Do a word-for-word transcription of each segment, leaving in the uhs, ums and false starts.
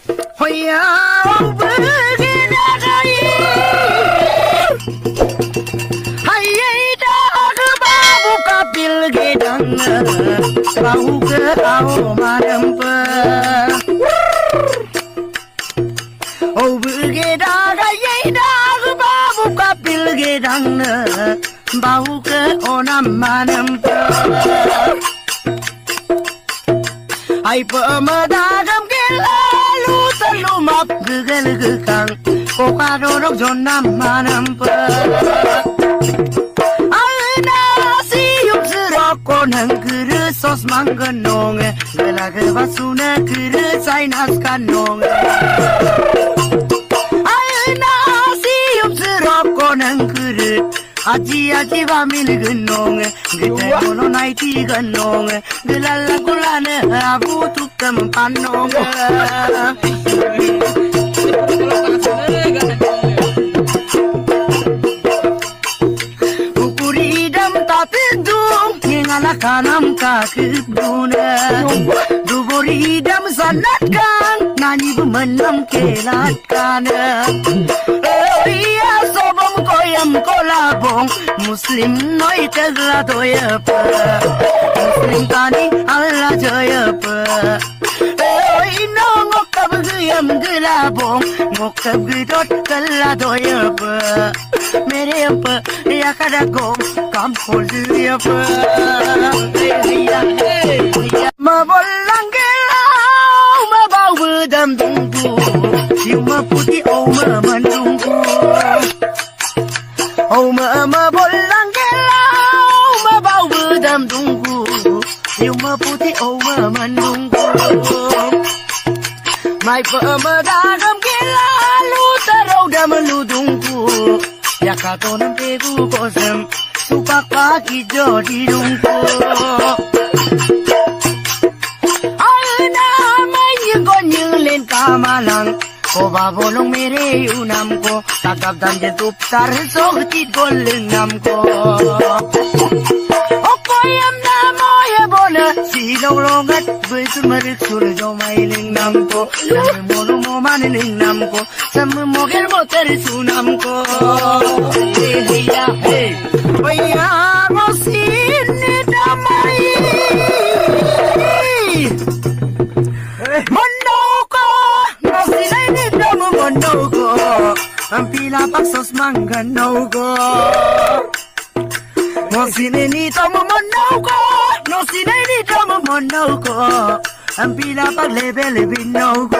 Hoya beginagai Hayda babu kapil gedang bau ke au marempa Oh begidagai hayda babu kapil gedang bau ke onam marempa Ai pemadagam lalu terlumap gegel gekang Koka dorok jonam manampa Alna siup seroko nang kere sos manggenong Gela gebasuna kere sainas kanong Alna siup seroko nang kere Aji aji vamil genong, gete kono naiti genong, gelala kulane abu tukam panong. Ukuri dam tapidung, ngala kanam kakibune. Duburi dam sanatkan, nani bumenam kelatkan. Iya sobom koyam kolabong, Muslim noi tegla doyapa, Muslim tani Allah joyapa. Oi no ngokab guyam gelabong, ngokab gidot tegla doyapa. Mere apa ya kadagong kam koliyapa. Iya iya mabolang gelau mabau bedam tunggu, cuma putih oh memandungku. Oh mama bolang gelau mabau bedam tunggu, cuma putih oh memandungku. Mai pemadagam gelalu terau dah meludungku. Ya kata nempegu kosem supak kaki jodi dungku. Alna main konyeng kamalang. Ko babolong mere unam ko takap dan jetup tar sogti goleng nam ko. Okoyam namo ya bona silong longat besul merik sur jo mailing nam ko. Sam molo mo maniling nam ko sam mogel moter sunam ko. Iya hey oya mosin damai. Mondoko mosin Mondoko, ampila paksos mangganogo. No sine ni tomo mondoko, no sine ni tomo mondoko, ampila pak lebe lebe nogo.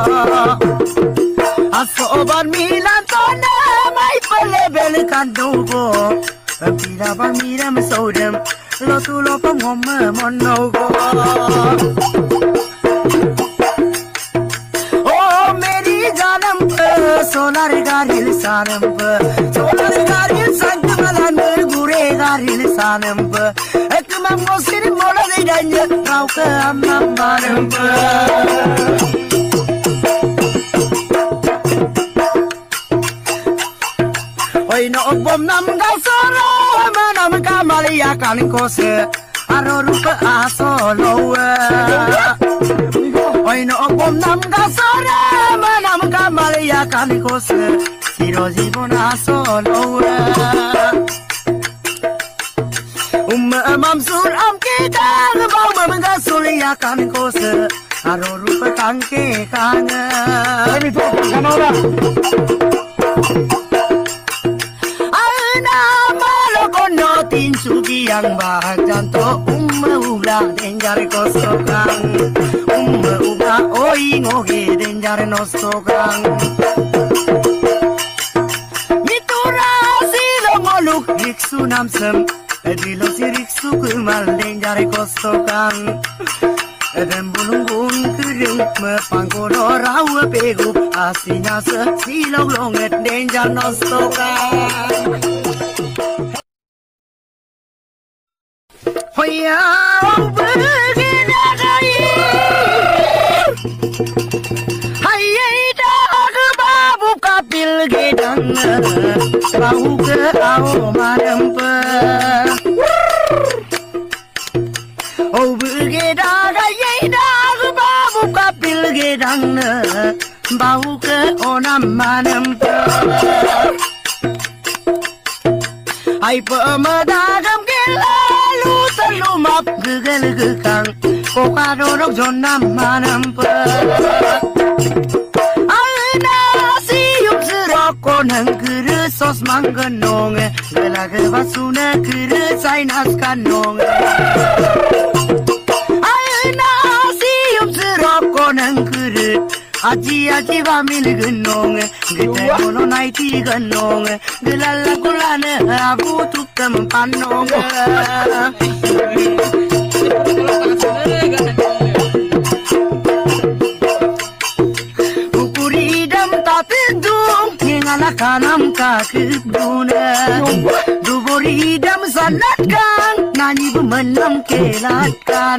Asoban milan tona mai pa lebe le kandogo, ampila pak miram sodem, lo tu lo pa ngoma monogo. Solar garil sanamp, solar garil sangkamalan bergure garil sanamp. Ek mammo sini mola de danya, kau ke amam manamp. Oi no bom nam gasoro, manam kamalia kan kose, aro rupa asolo. Oi no bom nam gasoro, manam kamalia kan kose, siro jibona solo. Um mamsur am kita, bau mam gasulia kan kose, aro rupa tangke kanga. Kami tu kan orang. Tin sugi yang bahagian to umma uga denjar kosokang umma uga oi ngoge denjar nosokang mitura silo moluk riksu namsem edilo si riksu kumal denjar kosokang edem bulungun kering me pangkodo rawa pegu asina se silo longet denjar nosokang. Hoya beginagai Hayda babu kapil gedang bau ke au marempa Oh begidagai hayda babu kapil gedang mangna bau ke onam manam ai pemadagam gelalu terlumap gegel gekang kokado dok jonam manam alna siup seroko nang kere sos manggenong gelaga basuna kere sainas kanong alna siup seroko nang kere aji aji vamil genong gede kono naiti genong gelala kulane abu tukam panong ukuridam tapidum ngala kanam kakibuna duburidam sanatkan nani bumenam kelatkan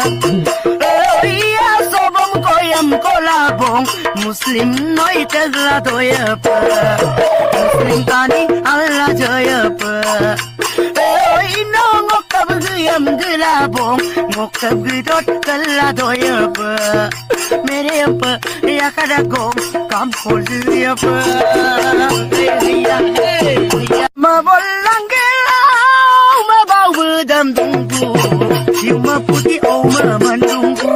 iya sobom koyam kolabong muslim noi tegla doya pa muslim tani alla jaya pa oi no ngokab guyam gelabong ngokab gidot kala doya pa mere pa ya kada go kam khol ya pa ya ma bolang gelau ma bau bedam tunggu cuma putih oh ma mandungku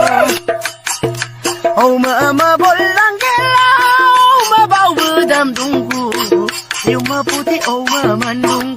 oh ma bolang gelau ma bau bedam tunggu cuma putih oh ma mandungku